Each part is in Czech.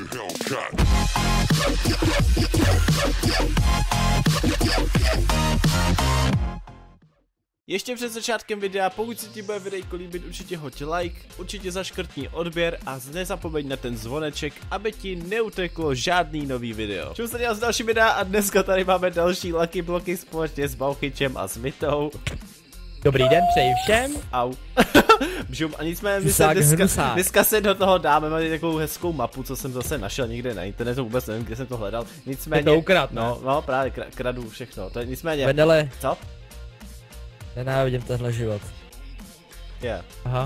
Ještě před začátkem videa, pokud se ti bude videjko líbit, určitě hoď like, určitě zaškrtni odběr a nezapomeň na ten zvoneček, aby ti neuteklo žádný nový video. Čau se dělám z další videa a dneska tady máme další Lucky bloky společně s Bauchyčem a s Mitou. Dobrý den, přeji všem. Au. Bžum, a nicméně dneska se do toho dáme, máme takovou hezkou mapu, co jsem zase našel někde na internetu, vůbec nevím, kde jsem to hledal. Nicméně, je to ukrad, no právě kradu všechno, to je nicméně. Vendele. Co? Nenávidím tenhle život. Yeah. Aha.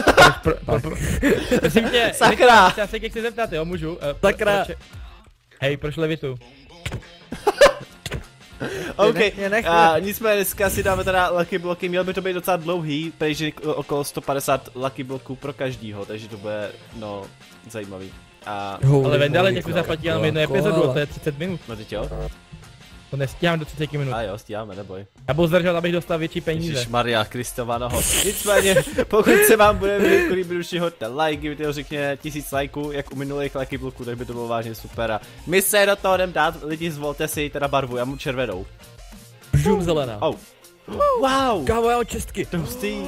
Prosím tě, sakra! Já se tě chci zeptat, jo, můžu? Sakra! Hej, proč levitu? OK, nicméně dneska si dáme teda Lucky bloky, měl by to být docela dlouhý, protože okolo 150 Lucky bloků pro každýho, takže to bude, no, zajímavý. Ale Vendele, děkuji zaplatí jenom jednu epizodu, to je 30 minut. No teď jo? To nestíhám do 30 minut. A jo, stíháme, neboj. Já budu zdržel, abych dostal větší peníze. Ježišmarja, Kristova noho. Nicméně, pokud se vám bude video líbit, určitě hoďte like, video řekně 1000 lajků, jak u minulých Lucky bloků, tak by to bylo vážně super. A my se do toho jdem dát, lidi zvolte si teda barvu, já mu červenou. Žum zelená. Oh. Wow! Kámo, já mám čestky. To hustý.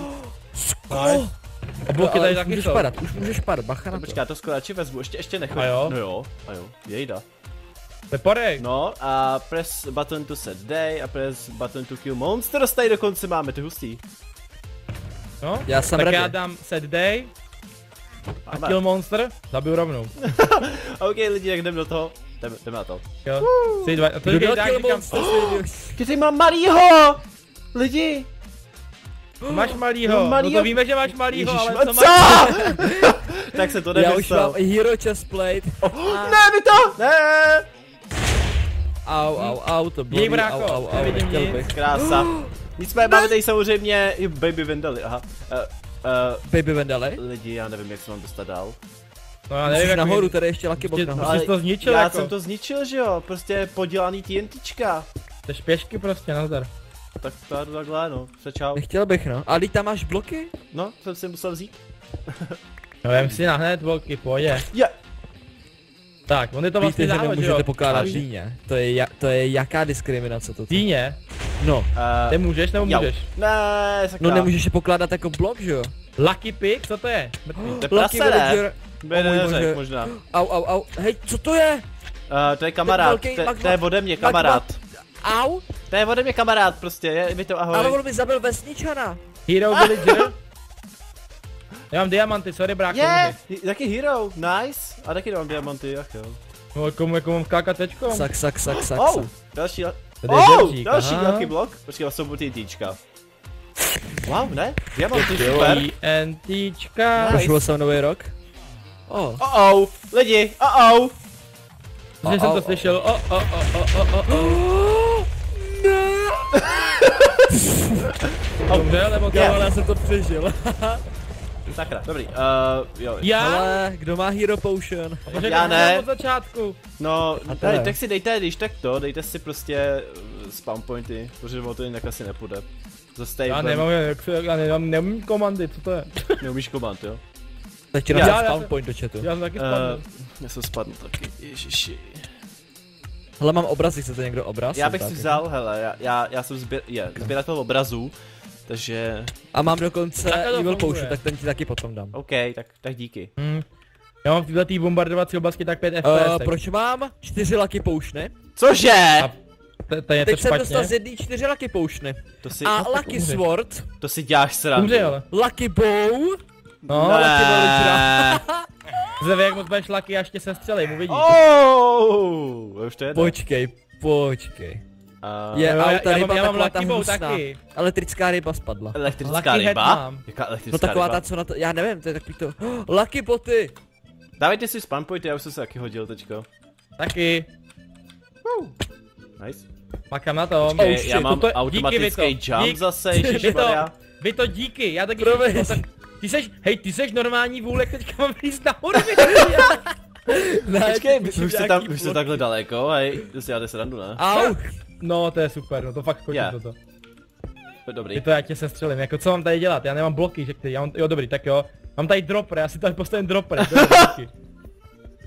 A bloky tady taky jsou. Už můžeš padat, bacha na to. Počká, to skoro radši vezmu, ještě nechoď. A jo? No jo, a jo, jejda. Peporej. No a press button to set day a press button to kill monsters, tady dokonce máme, to hustý. No, já jsem tak ready. já dám set day a kill monster, zabiju rovnou. OK lidi, jak jdem do toho, jdeme na to. Jo, si dva, to Kdo dá kill říkám, monster? Ty tady mám malýho! Lidi! máš malýho, no to víme, že máš malýho, ale co máš? Tak se to Já už nevystal. mám hero chestplate. Ne, mi to! Ne! Au, to bylo. Jej bráko, nevidím nic. Krása. Nicméně máme tady samozřejmě i Baby Vendely, aha. Baby Vendele? Lidi, já nevím, jak se mám dostat dál. No já nevím, jak nahoru, tady ještě Lucky block nahoru. Jsi to zničil já jako. jsem to zničil, že jo, prostě podělaný TNTčka. To je špěšky prostě, nazdar. Tak to je takhle, no, se čau. Nechtěl bych, no. A tam máš bloky? No, jsem si musel vzít. No vem si na hned bloky, pojď. Je. Tak, on je to vlastně Víte, že závod, že nemůžete jo? pokládat dýně. To je jaká diskriminace toto? Dýně? No. Ty můžeš nebo můžeš? Ne, sakra. No nemůžeš je pokládat jako blok, že jo? Lucky Pig, co to je? To je prase, ne? Villager. By neřek, možná. Au. Hej, co to je? To je kamarád, to je ode mě kamarád. Au? To je ode mě kamarád prostě, je mi to ahoj. Ale on mi zabil vesničana. Hero Villager? Já mám diamanty, sorry bráko. Je, taky hero, nice. A taky mám diamanty, jak jo. No jako mám skákat tečkom. Sak. Oh, další, další Lucky block. Počkej, jsou TNTčka. Wow, ne? Diamanty, super. TNTčka. Prošlo jsem nový rok. Lidi, Že jsem to slyšel, Dobře, nebo to? Já jsem to přežil. Sakra, dobrý, jo. Já? Ale kdo má hero potion? Já ne. Od začátku. No, A tady, teda. tak si dejte, když tak to, dejte si prostě spawn pointy, protože o to jinak asi nepůjde. Zase Já nemám komandy, co to je? Neumíš komand, jo? Tak ti dám spawn point do chatu. Já jsem taky spadl. Já jsem spadl taky, ježiši. Hele, mám obraz, chcete někdo obraz? Já bych si vzal, hele, já jsem sběratel obrazů, takže... A mám dokonce Takhle to evil funguje. potion, tak ten ti taky potom dám. OK, tak díky. Já mám v této bombardovací oblasti tak 5 FPS. Proč mám 4 lucky potiony? Cože? A to je to Teď jsem dostal špatně. z jedný 4 lucky potiony. To si, A lucky umře. sword, to si děláš srandu. Umře, ale. lucky bow, No, lucky villagera. Zve, jak moc budeš lucky, až tě sestřelím, uvidíš. Už to je jedno. Počkej. Je, Jo, auta já ryba, mám taková ta lucky bow hnusná. taky. Elektrická ryba spadla. elektrická Lucky head ryba? mám. Jaká No elektrická taková ryba? ta, co na to, já nevím, to je takový to, lucky boty. Dávajte si spawn pointy, já už jsem se taky hodil teďko. Taky. Nice. Makám na tom. Počkej, já mám Toto- automatický díky, jump Dík- zase, Vito, ježišmarja. Vito, díky, já taky. Promiň. Ty seš normální vůlek, teďka mám líst nahoru. Počkej, už jste takhle daleko, hej, to si děláte srandu, ne? Au. No to je super, no to fakt chodím Je. toto. Dobrý. Ty to já tě sestřelím, jako co mám tady dělat, já nemám bloky, že ty, já mám, jo dobrý, tak jo. Mám tady dropper, já si tady postavím dropper, to je díky.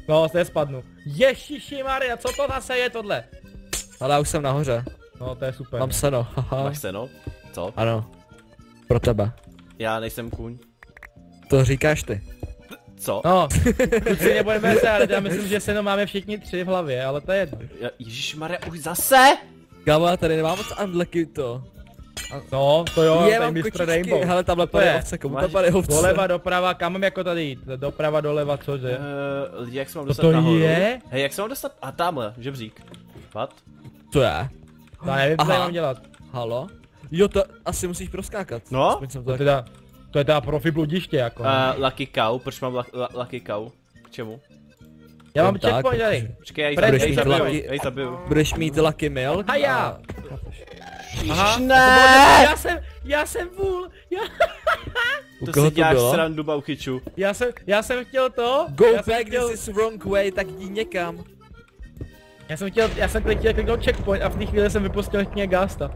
No, se spadnu. Ježiši Maria, co to zase je tohle? Ale já už jsem nahoře. No, to je super. Mám seno, haha. Máš seno? Co? Ano. Pro tebe. Já nejsem kůň. To říkáš ty. Co? No, kluci nebudeme se, ale já myslím, že seno máme všichni 3 v hlavě, ale to je jedno. Ježišmarja, už zase? Kámo, já tady nemám moc unlucky to. No, to jo, Je, tady mám mistr kočičky. Rainbow. Hele, tamhle To pade je. ovce, komu Máš- tam pade ovce? Doleva, doprava, kam mám jako tady jít? Doprava, doleva, cože? Lidi, jak se mám Co dostat to nahoru? je? Hej, jak se mám dostat? A tamhle, žebřík. What? Co je? Já nevím, co Aha. tady mám dělat. Halo? Jo, to asi musíš proskákat. No? Aspoň jsem to tak... To je teda profi bludiště jako. Lucky cow, proč mám lucky cow? K čemu? Já mám jen tak, checkpoint tady. protože- Počkej, já ji Budeš zabiju, mít já ji zabiju. Budeš mít lucky milk. Haja! Aha, Ne! já jsem vůl, U To koho si to děláš bylo? srandu, Bauchyču. já jsem chtěl to. Go já jsem back, chtěl, this is wrong way, tak jdi někam. já jsem chtěl kliknout checkpoint a v té chvíli jsem vypustil ještě Gasta.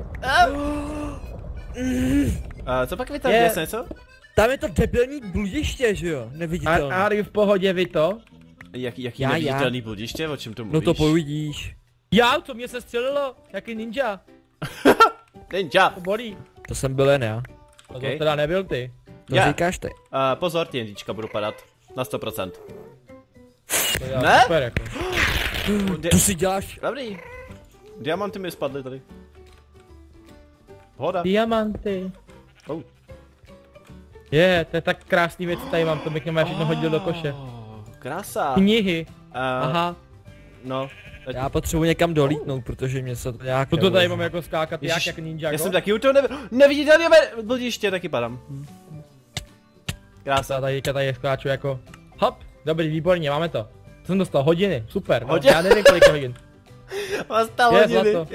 Co pak vy tam Je. děláte něco? Tam je to debilní bludiště, že jo? Neviditelné. Ari v pohodě, vy to? Jaký Já. neviditelný bludiště, o čem to mluvíš? No to povidíš. Já, co mě se střelilo? Jaký ninja? Ninja! To bolí. To jsem byl jen já. To Okay. teda nebyl ty. To Já. říkáš ty. Pozor, TNTčka budu padat. Na 100%. To já Ne? super jako. To si děláš. Dobrý. Diamanty mi spadly tady. Pohoda. Diamanty. Oh. To je tak krásný věc, tady mám, to bych mě všechno hodil do koše. Krása. Knihy. Aha. Aha. No. Já potřebuji někam dolítnout, protože mě se to nějak To tady neuveze. mám jako skákat Ježiš, jak ninja. Já jsem taky u toho neviditelný bludiště, taky padám. Krása. Tady skáču jako. Hop, dobrý, výborně, máme to. To jsem dostal hodiny, super. No, Hodiny? já nevím kolik hodin. Mám stále Je, hodiny. zlato.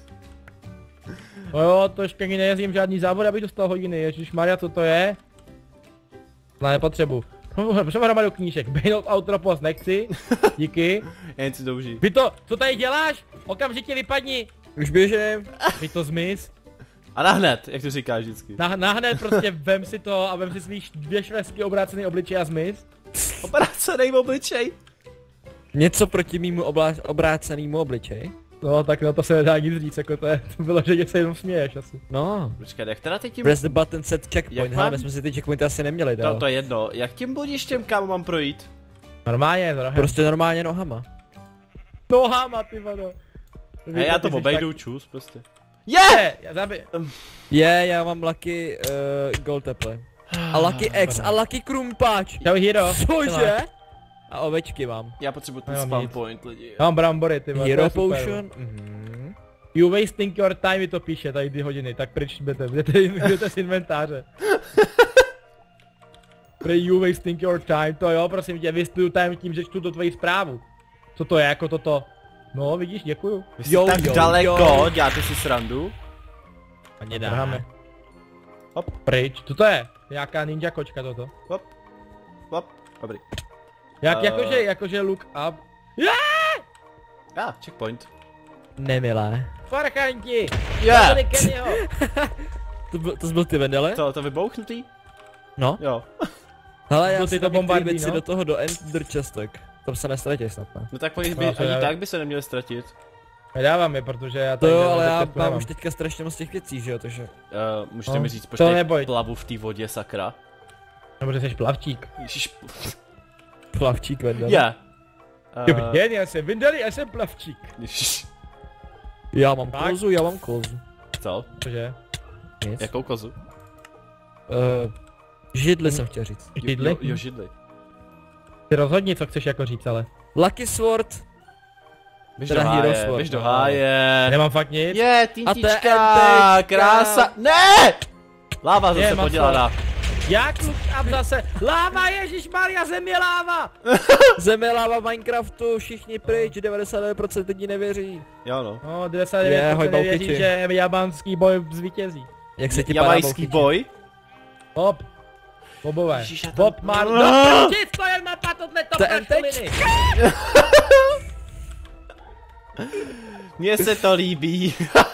No jo, to ještě ani nejezdím žádný závod, abych dostal hodiny, ježišmarja, co to je? No nepotřebuji. Přehromadu knížek, Bail Outro Post nechci, díky. Jen si douží. Vy to, co tady děláš? Okamžitě vypadni. Už běžím. Vy to zmiz. A nahned, jak to říkáš vždycky. Nahned prostě vem si to a vem si svých 2 švestky obrácený obličej a zmiz. Operacenej obličej. Něco proti mýmu obrácenému obličeji. No tak na to se nedá nic říct, jako to bylo, že se jenom směješ asi. No. Počkat, jak teda teď tím... Press the button set checkpoint. Jak Hele, mám? my jsme si ty checkpointy asi neměli, To, dál. to je jedno, jak tím bludištěm kam mám projít? Normálně, zrohem. Prostě normálně nohama. Nohama, ty vado. Hej, já to obejdu, čus prostě. Já zabij. Já mám lucky gold teple. A lucky X a lucky krumpáč. Čau hero. Cože? A ovečky mám. Já potřebuji ten Já mám spawn nic. point, lidi. Já mám brambory, ty vole, to Hero je super. potion. Mhm. You wasting your time, mi to píše, tady ty hodiny, tak pryč jdete z inventáře. Prej you wasting your time, to jo, prosím tě, wastuju time tím, že čtu to tvoji zprávu. Co to je, jako toto? No, vidíš, děkuju. Vy jste tak daleko, děláte si srandu. Ani Trháme. Hop. Pryč, co to je? Nějaká ninja kočka toto. Hop. Hop. Dobrý. Jakože look up. Checkpoint. Nemilé. Farchanti! Yeah. To byl ty Vendele? To vybouchnutý? No. Jo. Hele, já To si ty to tam některý bombardí, věci no. do toho do Ender chestek. Tam se nestratí snad, ne? No tak oni by, No, to ani já- tak by se neměli ztratit. Nedávám je, protože já To tady jo, nemám ale já receptu, mám nemám. už teďka strašně moc těch věcí, že jo, takže... Můžete No, mi říct, proč to tady neboj. plavu v té vodě, sakra? Nebo že jsi plavčík. Ježiš. Plavčík Vendele. Já. Dobrý den, já jsem Vindeli, já jsem plavčík. Ježiš. Já mám Tak. kozu, já mám kozu. Co? Cože? Nic. Jakou kozu? Židli jsem chtěl říct. Židli? Jo, židli. Ty rozhodni, co chceš jako říct, ale. Lucky Sword. Běž Teda do Hero háje, Sword, běž do no. háje. Nemám fakt nic. Je, A to je tintička, NTčka. krása. Ne! Láva zase maso. podělaná. Jak look up zase? Láva, ježišmarja, zem je láva! Zeme láva v Minecraftu, všichni pryč, 99% lidí nevěří. Jo no. No, Je, 99% hoj, nevěří, baukyči. že jabanský boj zvítězí. Jak se ti padá Jamajský bouchyči? boj. Hop. Bobové. Ježiš, já tam- Bob Marley. No, prčic, to je mapa, tohle to To je praštoliny. Mně se to líbí.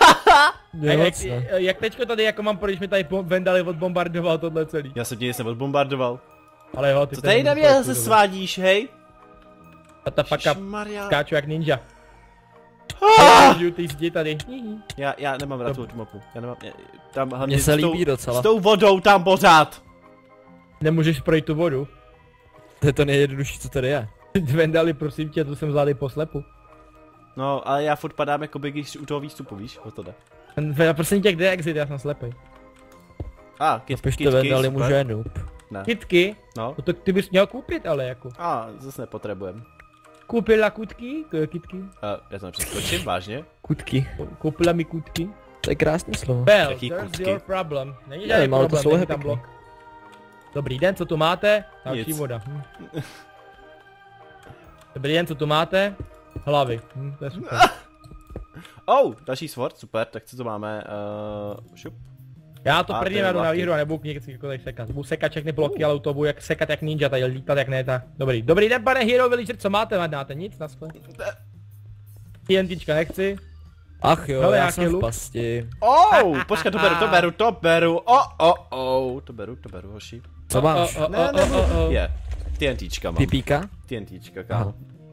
Jak teďko tady jako mám, když mi tady Vendali odbombardoval tohle celý. Já jsem tě jsem odbombardoval. Ale jo, ty Co tady na mě zase svádíš, hej? A ta paka Ježišmarja. skáču jak ninja. Žiju ty zdi tady. Já nemám rád tu mapu. Já nemám, tam hlavně Mně se s tou- líbí docela. S tou vodou tam pořád. Nemůžeš projít tu vodu. To je to nejjednodušší, co tady je. Vendali, prosím tě, to jsem zvládl poslepu. No, ale já furt padám jako když u toho výstupu, víš, o to jde. Prosím tě, kde je exit, já jsem slepej. Napište Vendali mu, že je noob. Ne. Kitky? No. No to ty bys měl koupit, ale jako. Zase nepotřebujem. Koupila kutky? Kitky? Já to nepřeskočím, vážně? Kutky. Koupila mi kutky? To je krásné slovo. Well, Jaký there's kutky? your problem. Není Ne, žádný ale to problém, slovo není je tam pěkný. blok. Dobrý den, co tu máte? Další Nic. voda. Dobrý den, co tu máte? Hlavy. To je super. Další sword, super, tak co to máme, šup. Já to A první to je jdu na lucky. výhru a nebudu jako tady sekat. Budu sekat všechny bloky, ale u toho budu jak sekat jak ninja, tady lítat jak ne, tak. Dobrý. Dobrý den, pane Hero Villager, co máte? Máte nic na skle? TNTčka nechci. Ach jo, Hele, já jaký jsem v luk. pasti. Počkej, to beru. To beru, hoši. Co máš? Ne, nebudu. Je, TNTčka mám. Pipíka? TNTčka, kámo.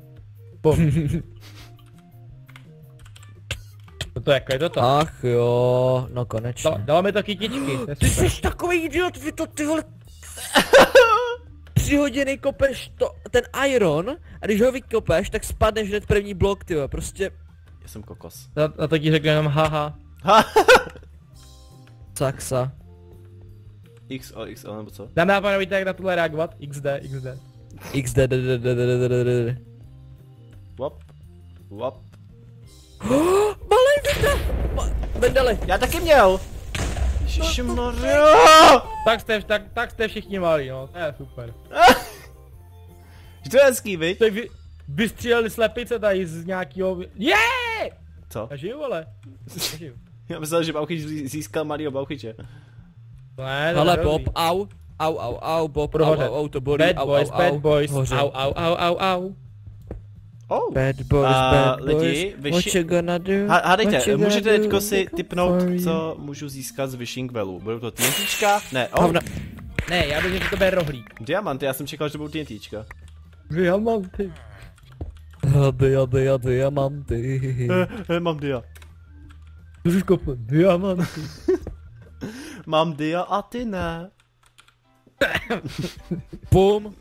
To jako je toto. Ach jo, no konečně. Dalo mi to kytičky. To je Ty super. jsi takový idiot, vy to ty vole... 3 hodiny kopeš ten iron a když ho vykopeš, tak spadneš hned první blok, ty vole, prostě... Já jsem kokos. A to ti řeknu jenom haha. Saksa. XO, nebo co? Dáme a pánové, víte jak na tohle reagovat? XD. XD. Wop. Malej Vita! Vendali. Já taky měl! Ježišmarja! Tak jste všichni malí, no, to je super. To je hezký, viď? Tak vystříleli slepice tady z nějakýho... Co? Já žiju, ale. Já myslel, že Bauchyč získal malýho Bauchyče. Ne, to Hele je Bob, dobrý. au, Bob, Prohoře. au, to bolí, Bad boys, Hoře. au. Bad boys, lidi, what you gonna do? Hádejte, What you gonna můžete do? teďko si Look tipnout, for you. co můžu získat z Wishing Wellu. Budou to TNTčka? Ne, Ne, já bych, že to bude rohlík. diamanty, já jsem čekal, že to budou TNTčka. Diamanty. Diamanty. Mám dia. Diamanty. Mám dia a ty ne. Bum.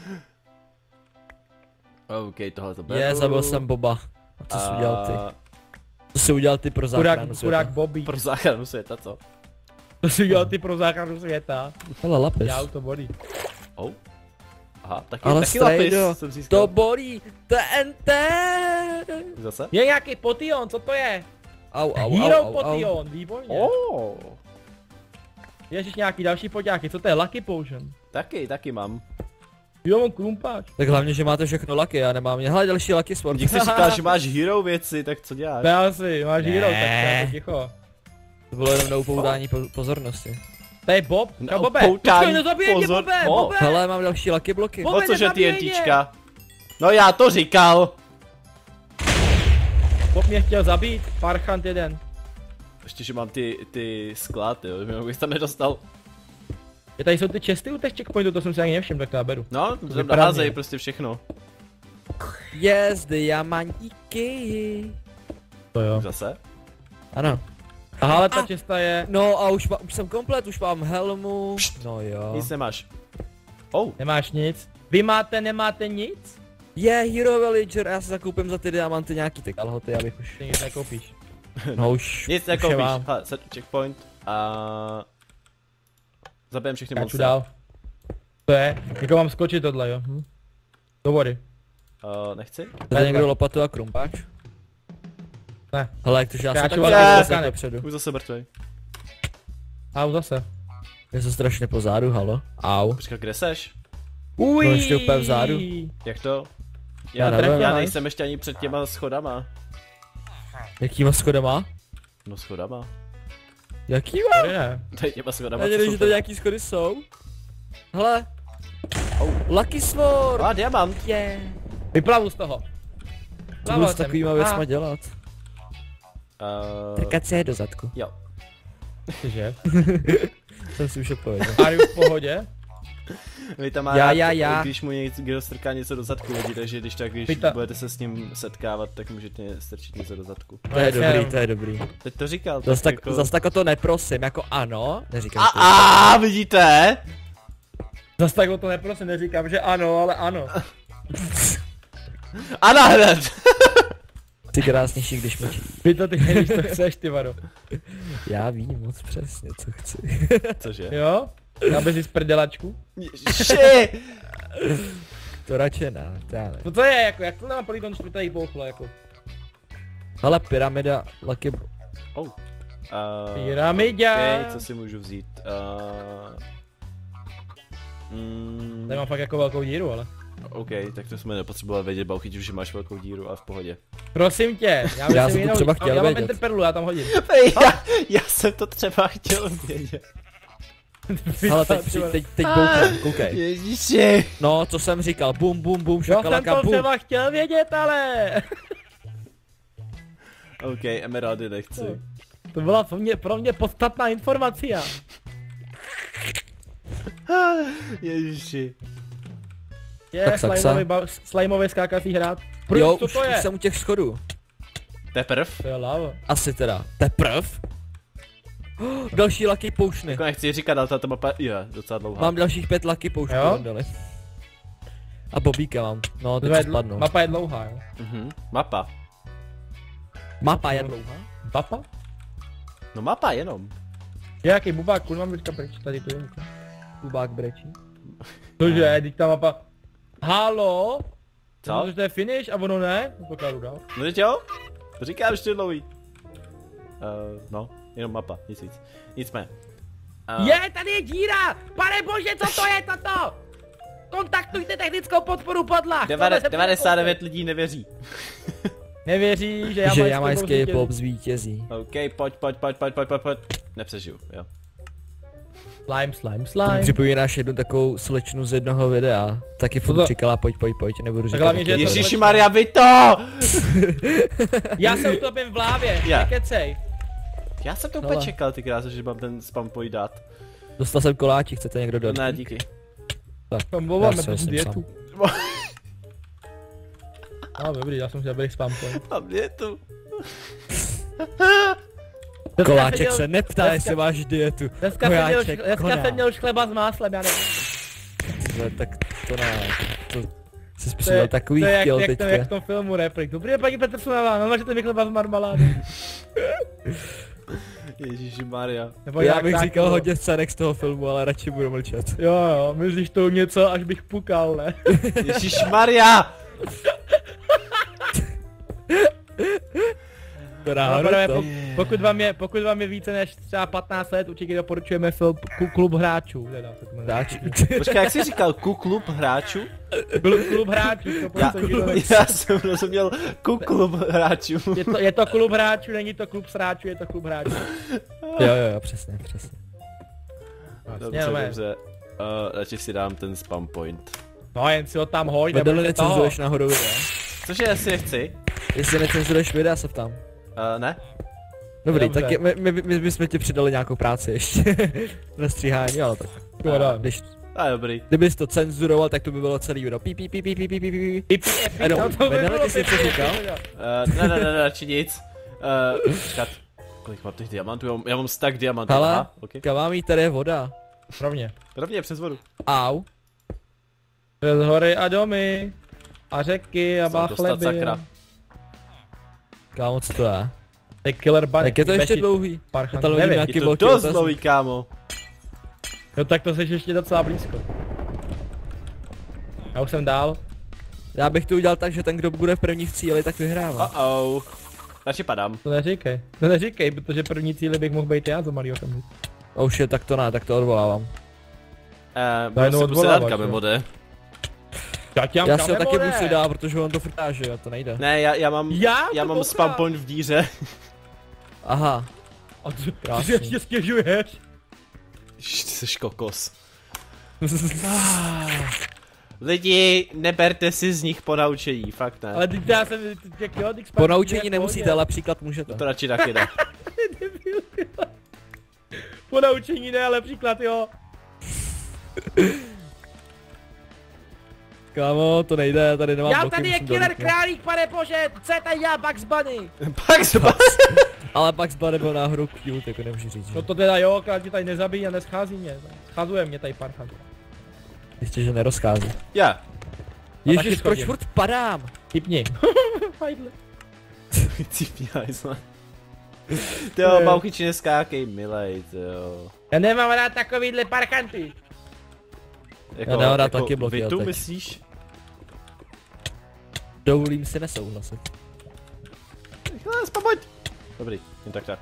OK, tohle to beru. Zabil jsem Boba. A co jsi udělal ty? Co jsi udělal ty pro záchranu Chudák světa? Bobby. Pro záchranu světa, co? To si udělal ty pro záchranu světa. Hele, lapis. Já to body. Aha, taky Ale strejdo, lapis jsem získal. to bolí, TNT! Zase? Je nějaký potion, co to je? Au. Hero potion, výborně. Oh. Ježiš, nějaký další poťáky, co to je? Lucky potion. Taky mám. Jo, mám krumpáč. Tak hlavně, že máte všechno laky, já nemám. Hele, další laky sport. Dík si říkal, že máš hero věci, tak co děláš? To já si, máš Ne. hero, tak to ticho. To bylo jenom na upoutání pozornosti. To je Bob, Na čau Bobe. upoutání Počkej, nezabijej mě, pozor- Bobe, O. Bobe. Hele, mám další laky bloky. Bobe, O cože nezabijej TNTčka? No já to říkal. Bob mě chtěl zabít, parchant jeden. Ještě, že mám ty sklad, jo, že bych tam nedostal. Je tady jsou ty česty u těch checkpointů, to jsem si ani nevšiml, tak to já beru. No, tam Vypadá naházej mě. prostě všechno. Yes, diamantíky. To jo. Zase? Ano. Aha, ale ta česta je... No a už jsem komplet, už mám helmu. No jo. Nic nemáš. Oh, Nemáš nic? Vy nemáte nic? Je Hero Villager, já si zakoupím za ty diamanty nějaký ty kalhoty, abych už... Ty nic nekoupíš. No už. nic už je nekoupíš. mám. Hele, set checkpoint a... Zabijem všechny Káču monstra. dál. To je, jako mám skočit tohle, jo. Do vody. Nechci? Tady někdo lopatu a krumpáč? Ne. Hele, jak to, že já jsem Káču, taky ale zase kanek. dopředu. Už zase mrtvej. Au zase. Je to strašně pozadu, halo. Au. Počkej, kde seš? Uj. No, ještě úplně vzadu. Jak to? Já nevím. Já nejsem ještě ani před těma schodama. Jakýma schodama? No schodama. Jakýma? Tady ne. Tady těma schodama. Já co nevím, jsou že to tady. nějaký schody jsou. Hele. Lucky Sword. Diamant. Yeah. Vyplavu z toho. Co budu s takovýma věcma dělat? Trkat se je do zadku. Jo. Cože? Jsem si už odpověděl. Are you v pohodě? Vy tam má Já. když mu někdo strká něco do zadku lidi, takže když tak, když budete se s ním setkávat, tak můžete strčit něco do zadku. To je dobrý, to je dobrý. Teď to říkal. Zas tak o to neprosím, jako ano, neříkám to. Vidíte? Zas tak o to neprosím, neříkám, že ano, ale ano. Ano hned! Ty krásnější, když mlčí. Vy to ty nevíš, co chceš, ty vado. Já vím moc přesně, co chci. Cože? Jo? Já bez z prdelačku. Ježiši! To radši ne, to já ne. No to je jako, jak to nám polygon čtvrtých bouchlo, jako. Hele, pyramida, Lucky... Oh. Pyramida. Okay, co si můžu vzít? Tady mám fakt jako velkou díru, ale. OK, tak to jsme nepotřebovali vědět, Bauchy, že máš velkou díru a v pohodě. Prosím tě, Já jsem to třeba chtěl já mám vědět. Enderperlu, já tam hodím. Já jsem to třeba chtěl vědět. Ale teď bouchám, koukej. Ježiši. No, co jsem říkal, bum, bum, bum, Já jsem šakalaka, to bum. třeba chtěl vědět, ale. OK, emeraldy nechci. To byla pro mě podstatná informace. Ježiši. Je Tak saksa. slimeový skákací hrát. Jo, Co už to je? jsem u těch schodů. Teprv? To je lava. Asi teda. Teprv? Další lucky potiony. Jako nechci říkat, ale ta mapa je docela dlouhá. Mám dalších 5 lucky potionů, Jo? dali. A bobíka mám. No, teď spadnu. Mapa je dlouhá, jo. Mapa. Mapa je dlouhá? Mapa? No mapa jenom. Je jaký bubák, kurva mám teďka pryč, tady to je. Bubák brečí. Cože, teď ta mapa. Halo? Co? To je finish a ono ne? Pokladu dál. No teď jo? To říkám ještě dlouhý. No, jenom mapa, nic víc. Nicméně. Je, tady je díra! Pane bože, co to je toto? Kontaktujte technickou podporu podlah! 99 lidí nevěří. Nevěří, že Že jamajský jamajský pop zvítězí. OK, pojď. Nepřežiju, jo. Slime. Připomínáš jednu takovou slečnu z jednoho videa. Taky furt říkala pojď, nebudu říkat. hlavně, že je to Ježišimarja, vy to! Já jsem utopím v lávě, nekecej. Já jsem to úplně čekal, ty krása, že mám ten spam point dát. Dostal jsem koláčik, chcete někdo dát? Ne, díky. Máme tu dietu. No dobrý, já jsem si dobrý spam point. Mám dietu. Koláček se neptá, jestli máš dietu. Dneska jsem měl už chleba s máslem, já nevím. No, tak to ne, to jsi přidal takový chtěl teďka. To je jak v tom filmu Replik. Dobrý den, paní Petersonová, namažete mi chleba s marmaládou. Ježišimarja. Já bych říkal hodně scének z toho filmu, ale radši budu mlčet. Jo, myslíš to něco, až bych pukal, ne? Ježišmarja! Pokud vám je více než třeba 15 let, určitě doporučujeme film Klub hráčů. Počkej, jak jsi říkal, klub hráčů? Klub hráčů, Já jsem rozuměl klub hráčů. Je to klub hráčů, není to klub sráčů, je to klub hráčů. Jo, přesně. Dobře. Radši si dám ten spam point. No jen si ho tam hoď, nebo necenzuruješ nahoru videa. Cože, jestli nechci? Jestli necenzuruješ videa, se ptám. Ne? Dobrý, tak my bychom ti přidali nějakou práci ještě. Na stříhání, ale tak. Když... dobrý. Kdybys to cenzuroval, tak to by bylo celý video. Pí. Vedele, ty jsi něco říkal? Ne, radši nic. Počkat. Kolik mám těch diamantů? Já mám stack diamantů. Hele, kamami, tady je voda. Rovně, přes vodu. Au. Přes hory a domy. A řeky a chleby. Kámo, co to je? To je killer bunny. Tak je to ještě dlouhý. Je to dost dlouhý, kámo. No tak to jsi ještě docela blízko. Já už jsem dál. Já bych to udělal tak, že ten, kdo bude v první v cíli, tak vyhrává. Radši padám. To neříkej, protože první cíli bych mohl být já za malýho kamí. Už je, tak to ne, tak to odvolávám. Budu si muset dát kamemode. Já si ho taky musím dát, protože on to frtáže, a to nejde. Ne, já mám spam point v díře. Aha. A ty si ještě stěžuješ? Ty jsi kokos. Lidi, neberte si z nich ponaučení, fakt ne. Ale já jsem, ponaučení nemusíte, ale příklad můžete. To radši taky ne. Ponaučení ne, ale příklad jo. Kámo, to nejde, tady nemám Já bloky, tady je musím killer dolít, no. králík, pane bože, co je tady já, Bugs Bunny? Pak se Ale Bugs Bunny byl náhodou cute, jako nemůžu říct, že? No to teda jo, král tě tady nezabíjí a neschází mě. Scházuje mě tady parchant. Jistě, že nerozchází. Já. taky Ježiš, proč schodím. furt padám? Typni. Fajdle. Cípí hajzle. Ty jo, Bauchyči neskákej, milej, ty jo. Já nemám rád takovýhle parchanty. Jako, Já nemám rád taky bloky, vy ale tu teď. myslíš? Dovolím si nesouhlasit. Pojď. Dobrý, jen tak.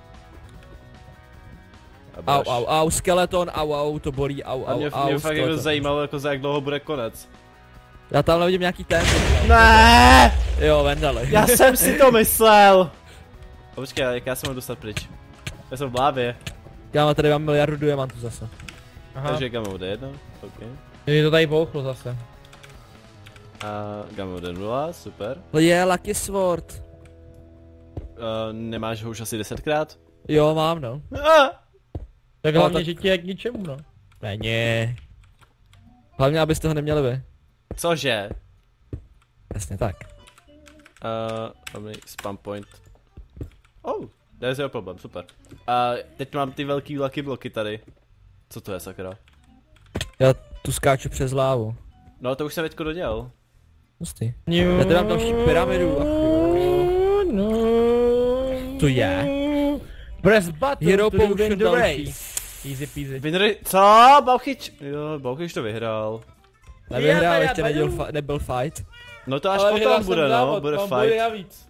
Au, skeleton, au, to bolí, au, A mě fakt jako skeleton. zajímalo, jako za jak dlouho bude konec. Já tam nevidím nějaký tempo. Ne! Jo, Vendale. Já jsem si to myslel! A počkej, jak já se mám dostat pryč? Já jsem v lávě, Já tady mám miliardu diamantů zase. Aha, takže gamma bude 1, ok. mě to tady bouchlo zase. A gamma bude 0, super. Je Lucky Sword. Nemáš ho už asi 10krát? Jo, mám no. Tak No, hlavně, tak- že ti je k ničemu, no. Není. Hlavně, abyste ho neměli vy. Cože? Jasně tak. Dobrý, spam point. Oh, there's your problem, super. A teď mám ty velký lucky bloky tady. Co to je, sakra? Já tu skáču přes lávu. No to už jsem teďko dodělal. Hustý. Já tady mám další pyramidu. Ach jo. No. To je. Press button Hero to win Potion the další. race. Easy peasy. Winry, co? Bauchyč? Jo, Bauchyč to vyhrál. Nevyhrál, ještě já nebyl fight. No to až Ale vyhrál potom jsem bude, no, závod, bude mám body fight. navíc.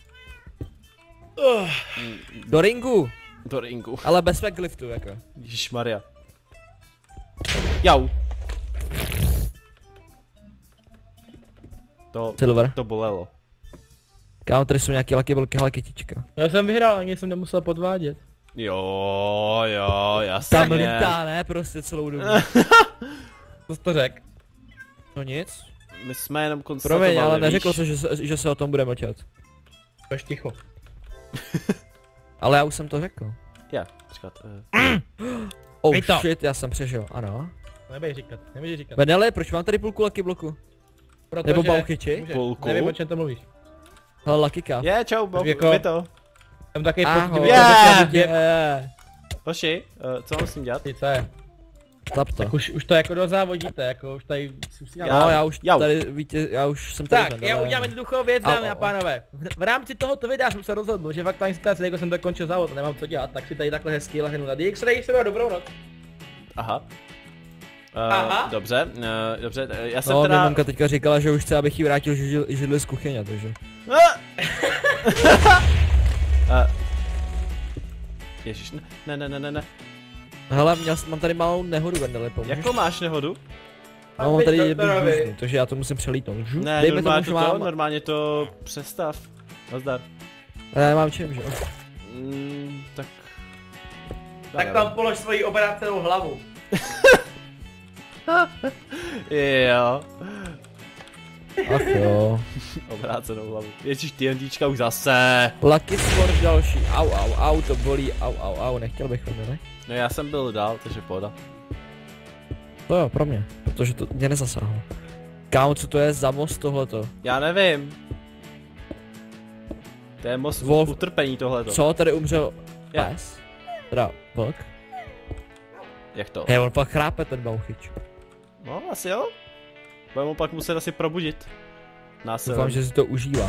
Do ringu, Do ringu. ale bez backliftů jako. Ježišmarja. Jau. Silver. To bolelo. Kámo, tady jsou nějaký lucky bloky, ale kytička. Já jsem vyhrál, ani jsem nemusel podvádět. Jo, jasně. Tam lítá, ne, prostě celou dobu. Co jsi to řek? No nic. My jsme jenom konstatovali, Promiň, ale neřekl víš? se, že se o tom bude mlčet. Budeš ticho. Ale já už jsem to řekl. Já, počkat. Oh Hej to. shit, já jsem přežil, ano. Nebudeš říkat. Benele, proč mám tady půlku lucky bloku? Protože... Nebo Bauchyči? Může, Půlku? Nevím, o čem to mluvíš. Hele, lucky cup. Je, čau, Jako- vy to. Jsem taky Ahoj. poctivý, Yeah. Yeah. Hoši, co mám s tím dělat? co je? Tap to. Tak už to jako dozávodíte, jako už tady si No, já už Jau. tady, víte, já už jsem tady. Tak, já udělám jednoduchou věc, Au, dámy a au. pánové. V rámci tohoto videa jsem se rozhodl, že v aktuální situaci, jako jsem dokončil závod a nemám co dělat, tak si tady takhle hezky lehnu na DX-Ray, jsem dobrou noc. Aha. Aha. Dobře, dobře, já jsem No, mě teda... mamka teďka říkala, že už chce, abych jí vrátil židli z kuchyně, takže. Ježiš, ne. Hele, mám tady malou nehodu, Vendele, pomůžeš? Jakou máš nehodu? No, mám tady Teď jednu to žlužnu, robí. takže já to musím přelítnout. Žu? Ne, Dejme tomu, normálně že to, mám... normálně to přestav. Nazdar. Já nemám čím, že jo? Tak... Tak tam polož svoji obrácenou hlavu. Jo. Ach jo. Obrácenou hlavu. Ježíš, TNTčka už zase. Lucky Sword další, au, to bolí, au, nechtěl bych ne? No já jsem byl dál, takže pohoda. To jo, pro mě, protože to mě nezasáhlo. Kámo, co to je za most tohleto? Já nevím. To je most Wolf. utrpení tohleto. Co, tady umřel Já. pes? Teda, vlk? Jak to? Hej, on pak chrápe ten Bauchyč. No, asi jo. Budeme pak muset asi probudit. Násilím. Doufám, že si to užívá.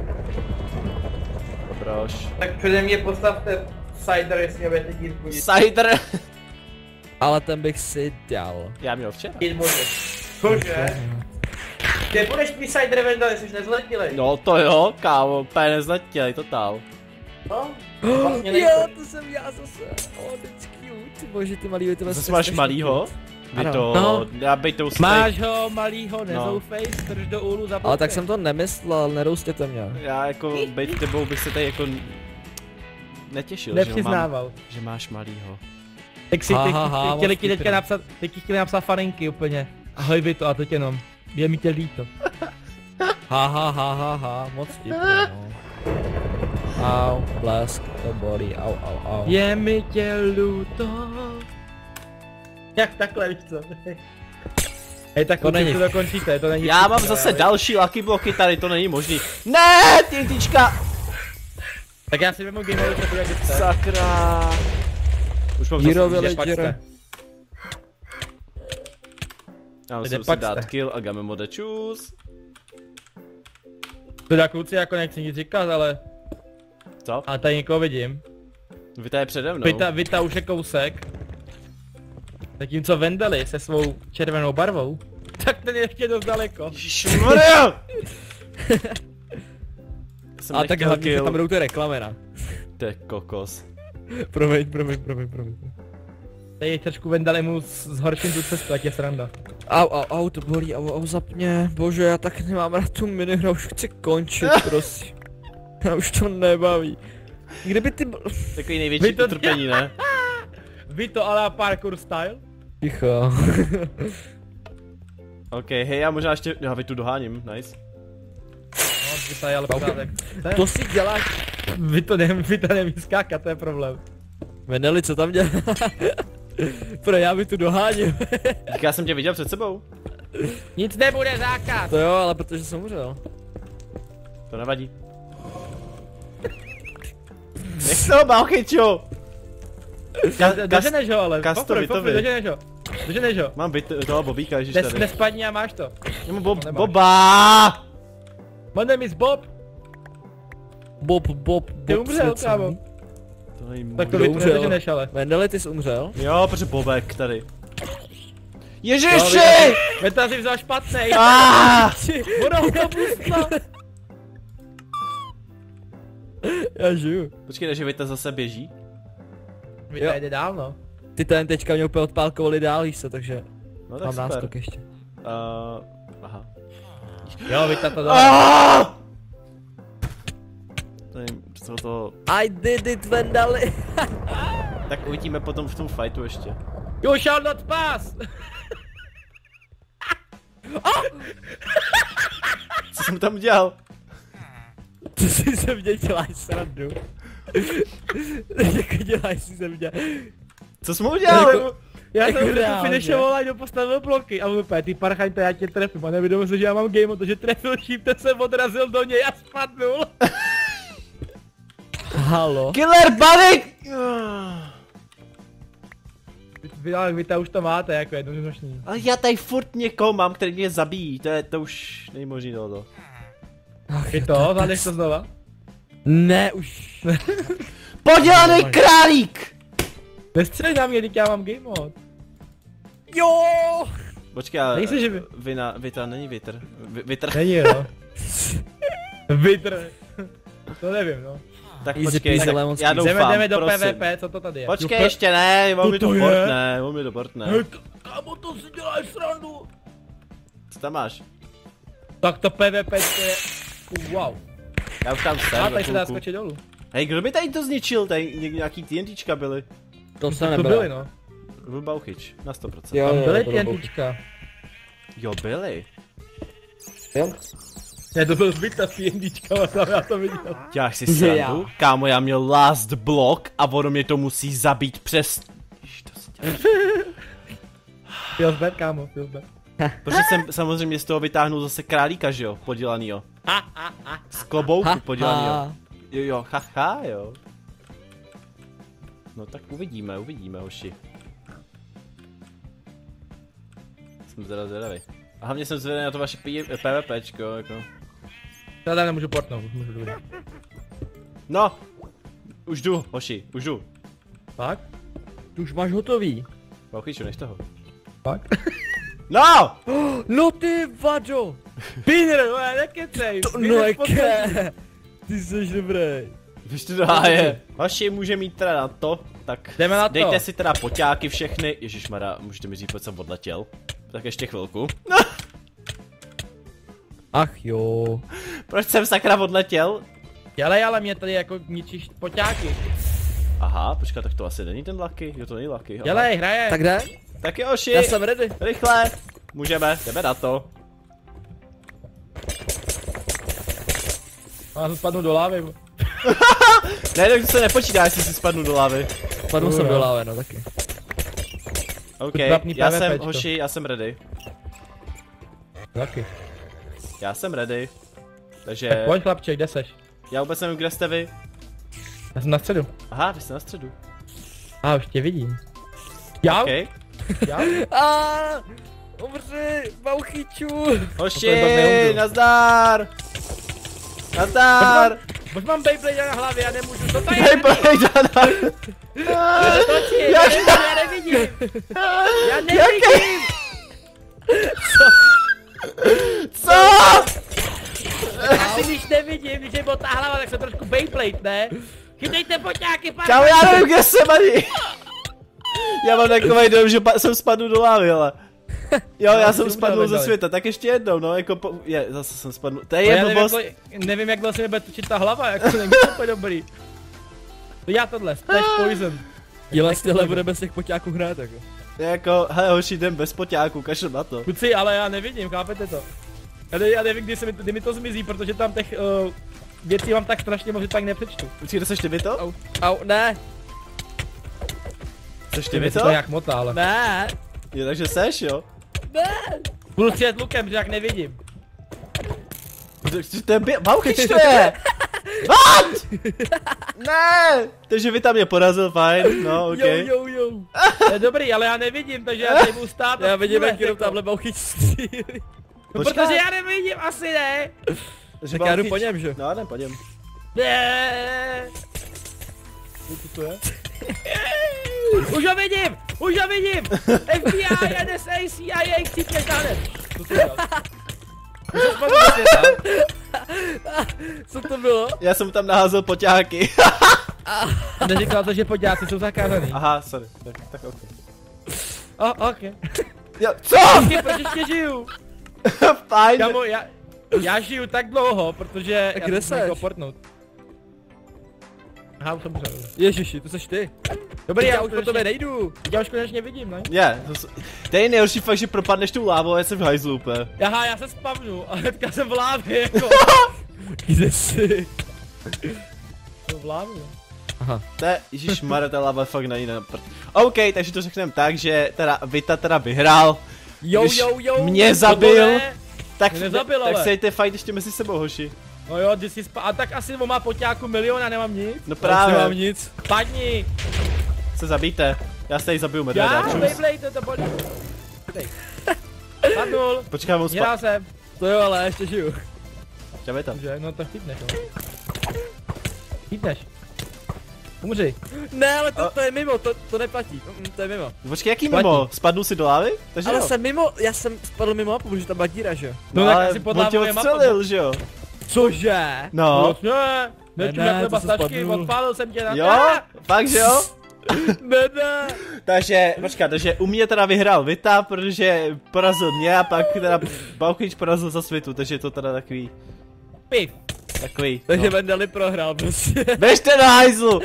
Dobroš. Tak přede mě postavte cider, jestli mě budete chtít budit. Cider! Ale ten bych si dal. Já měl včera. Cože? Ty budeš mít cider, Vendale, jsi nezletilej. No to jo, kámo, úplně nezletělej, totál. No, vlastně Jo, nejsem. to jsem já zase. Oh, that's cute. Bože, ty malý, ty Zase máš malýho? Vy Ano. to, No. já bej to usnej. Máš ho malýho, nezoufej, strž do úlu za Ale tak jsem to nemyslel, neroustěte mě. Já jako, bejt tebou bych se tady jako netěšil, nepřiznával. že máš malýho. Tak si chtěli moc ti teďka vtipný. napsat, teď ti chtěli napsat faninky úplně. Ahoj vy to a teď jenom. Je mi tě líto. Ha, moc vtipný, no. Au, blesk, to bolí, au. Je mi tě líto. Jak takhle, víš co? Hej, tak To není. to dokončíte, to není. Já mám zase další lucky bloky tady, to není možný. Ne, TNTčka! Tak já si vezmu gameru, co bude dělat. Sakra. Už mám Hero zase, Villager. já musím Jde si pak dát jste. kill a game mode choose. Teda kluci jako nechci nic říkat, ale Co? tady někoho vidím. Vita je přede mnou. Vita už je kousek. Zatímco Vendely se svou červenou barvou, tak ten je ještě dost daleko. Ježišmarja! Jsem A tak nechtěl hlavně, že kill. tam budou ty reklamy, ne? To je kokos. Promiň. Tady je trošku Vendelymu zhorším tu cestu, jak je sranda. Au, to bolí, au, zapně. Bože, já tak nemám rád tu minihru, už chci končit, prosím. Já už to nebaví. Kdyby ty... Takový největší utrpení, ne? Vito a la parkour style? Ticho. OK, hej, já možná ještě, já tu doháním, nice. No, Vita je ale pořádek. To si děláš. Vito neví skákat, to je problém. Vendely, co tam dělá? Pro já by tu doháním. Já jsem tě viděl před sebou. Nic nebude zákaz! To jo, ale protože jsem umřel. To nevadí. Nech toho Balchyťu! Doženeš ho ale, kas to pofruj, Vitovi. doženeš ho. Mám byt toho Bobíka, ježiš tady. Nespadni a máš to. Já mám Nemáš. Boba! My name is Bob. Bob, Ty umřel, svět kámo. samý. To není Tak to možný. Vito Vito nedoženeš ale. Vendely, ty jsi umřel? Jo, protože Bobek tady. No, Ježiši! Vita si vzal špatnej. Ona to pustla. Já žiju. Počkej, že Vita zase běží? Vita jde dál, no. Ty ten teďka mě úplně odpálkovali dál, víš co, takže No tak mám super. náskok ještě. Aha. Jo, Vita to dal. To je, co to... I did it, Vendely. Tak uvidíme potom v tom fightu ještě. You shall not pass. Co jsem tam udělal? Co si ze mě děláš srandu? Jako děláš si ze mě. Co jsme udělali? Já Jako jsem to reálně. finishoval a postavil bloky a úplně ty parchaň, to já tě trefím a nevědomil se, že já mám game, protože trefil šípte jsem odrazil do něj a spadnul. Halo? Killer Bunny! Vita už to máte, jako jednoznačný. Ale já tady furt někoho mám, který mě zabíjí, to už není možný tohoto. Ach, Je to, zvládneš to znova? Ne, už. Podělaný králík! Nestřelj na mě, teď já mám game mode. Jo! Počkej, ale Nejsi živý. Vita není Vitr. Vitr. Není, no. Vitr. To nevím, no. Tak Easy počkej, peasy tak lemon já squeeze. doufám, Jdeme do prosím. PvP, co to tady je? Počkej, ještě ne, on mi to to je? portne, on mi to portne. Kámo, to si děláš srandu. Co tam máš? Tak to PvP to je... Wow. Já už tam jsem, A tady se dá chvilku. skočit dolů. Hej, kdo by tady to zničil? Tady nějaký TNTčka byly. To se To nebylo. byly, no. Byl Bauchyč, na 100%. Jo, Tam byly to bylo TNTčka. Jo, byly. Jo? Ne, to byl Vita s TNTčkama, tam já to viděl. Děláš si Že srandu? Kámo, já měl last block a ono mě to musí zabít přes... Ježiš, to si dělá. Feels bad, kámo, feels bad. Protože jsem samozřejmě z toho vytáhnul zase králíka, že jo, podělanýho. Z klobouku podělanýho. Jo, haha, jo. No tak uvidíme, hoši. Jsem teda zvědavý. A hlavně jsem zvědavý na to vaše PvPčko, jako. Já tady nemůžu portnout, už můžu důvědět. No! Už jdu, hoši, už jdu. Fakt? Ty už máš hotový. Bauchyču, než toho. Fakt? No! No ty vadzo! Píner, no já nekecej. No jaké? Ty jsi dobrý. Víš to do háje. Hoši, může mít teda na to, tak Jdeme na to. dejte si teda poťáky všechny. Ježišmarja, můžete mi říct, proč jsem odletěl. Tak ještě chvilku. No, Ach jo. proč jsem sakra odletěl? Ale mě tady jako ničíš poťáky. Aha, počkat, tak to asi není ten Lucky, jo to není Lucky. aha. Dělej, hraje. Tak jde? Tak jo, Oši, Já jsem ready. rychle, můžeme, jdeme na to. Já jsem spadnu do lávy. Ne, tak to se nepočítá, jestli si spadnu do lávy. Padl jsem do lávy, no taky. OK, Trapný já jsem, PvPčko. Hoši, já jsem ready. Taky. Já jsem ready. Tak Takže pojď chlapče, kde seš? já vůbec nevím, kde jste vy. Já jsem na středu. Aha, vy jste na středu. Už tě vidím. Já? OK. Já? Umři, bauchyču. Hoši, neumřu. nazdar! Nazdar! Už mám Beyblade na hlavě, já nemůžu, co to je? Beyblade, nazdar! Točí, já nevidím! Já nevidím! Co? Asi když nevidím, když je byla ta hlava, tak jsem trošku Beyblade, ne? Chytejte poťáky, pár! Kámo, já nevím, kde jsem ani! Já mám takový dojem, že jsem spadl do lávy, ale... Jo, já jsem spadl ze světa, tak ještě jednou, no, jako zase jsem spadl, to je blbost. Nevím, jak vlastně bude točit ta hlava, jako není to úplně dobrý. To já tohle, Splash Poison. Dělej z těhle bude bez těch poťáků hrát, jako. Jako, hele hoši, jdem bez poťáků, kašel na to. Kuci, ale já nevidím, chápete to? Já nevím, kdy mi to zmizí, protože tam těch věcí mám tak strašně moc, že tak nepřečtu. Kuci, kde seš ty to? Au, ne, Seš ty To to? je jak mota, ale. ne, Jo, takže seš, jo? ne. Budu střílet lukem, že jak nevidím. To je Bauchyč to je! What? Ne! Takže vy tam mě porazil, fajn, no, ok. Jo. To je dobrý, ale já nevidím, takže já tady budu stát. Já vidím, jak jenom jako. tamhle bauchyč střílí. No, protože já nevidím, asi ne. Takže Tak já jdu Bauchyč- po něm, že? No, jdem po něm. Ne. Co to je? Už ho vidím! FBI, NSA, CIA, chcípněš nahned. Co to dělal? Co to bylo? Já jsem tam naházel poťáky. Neříkal to, že poďáci jsou zakázaný. Aha, sorry, tak ok. Ok. Jo, co? Proč ještě žiju? Fajn. Kamo, já žiju tak dlouho, protože A já kde jsem seš? někoho portnout. Aha, už jsem přijel. Ježiši, to seš ty. Dobrý, Já už po tobě nejdu. Já už konečně vidím, ne? Je, to je nejhorší fakt, že propadneš tou lávou a já jsem v hajzlu úplně. Aha, já se spavnu a hnedka jsem v lávě, jako. Kde jsi? Jsem v lávě. To je, ježišmarja, ta láva fakt není na prd. OK, takže to řekneme tak, že teda Vita teda vyhrál. Když mě zabil, tak, Mě nezabil, tak ale. se jděte fajt ještě mezi sebou, hoši. No jo, ty jsi a tak asi on má poťáku milion a nemám nic. No Právě. Nemám právě, nic. Padni! se zabijte. Já se tady zabiju medvěda, Já, čus. Beyblade, to pojď. Padnul, Počkám, on měl jsem. To jo, ale já ještě žiju. Čavej tam. Že, no to chytneš, no. Chytneš. Umři. Ne, ale to je mimo, to neplatí. To je mimo. Počkej, jaký mimo? Spadnu si do lávy? Takže Ale jo. jsem mimo, já jsem spadl mimo mapu, protože tam byla díra, že? No, No tak ale asi pod on tě lávou je mapa. odstřelil, že jo? Cože? No. Ne, nečum Ne, jak to chleba se stačky, spadnul. odpálil jsem tě na Jo? Fakt, že jo? Ne. Takže, počkat, takže u mě teda vyhrál Vita, protože porazil mě a pak teda Bauchyč porazil za světu, takže je to teda takový, Piv. Takže no. Vendali prohrál prostě. Běžte do hajzlu!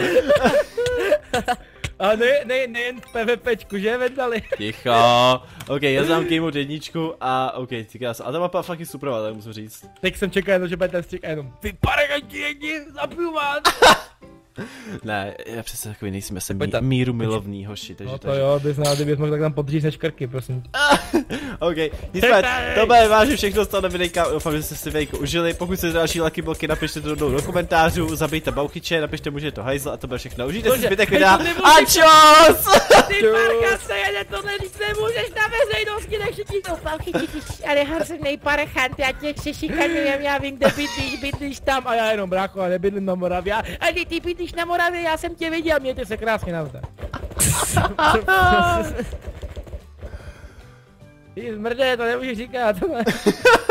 A nejen v PvPčku, že Vendali? Ticho. OK, já znám Gameu jedničku a OK, ty krásno. A ta mapa fakt je super, ale musím říct. Teď jsem čekal jenom, že bude ten střik a jenom ty paraganti jedni, zabiju vás! Ne, já přece takový nejsem, já jsem Pojď tam. míru milovný hoši, takže No to jo, bys znal, kdybys mohl tak tam podřízneš krky, prosím. OK, nicméně, to bude vážně všechno z toho videjka, doufám, že jste si videjko užili, pokud chcete další Lucky Bloky, napište to do komentářů, zabijte Bauchyče, napište mu, že je to hajzl a to bude všechno, užijte si Cože? zbytek Hej, videa to nebudu a říkat. čus! Ty parchance, jede tohle, když nemůžeš na veřejnosti, nech všichni to Bauchyči, ale hrozný parchant, já tě přešikanujem, já vím, kde bydlíš tam a já jenom brácho, a nebydlím na Moravě, a ty bydlíš na Moravě, já jsem tě viděl, mějte se krásně nazdar. Ty zmrde, to nemůžeš říkat.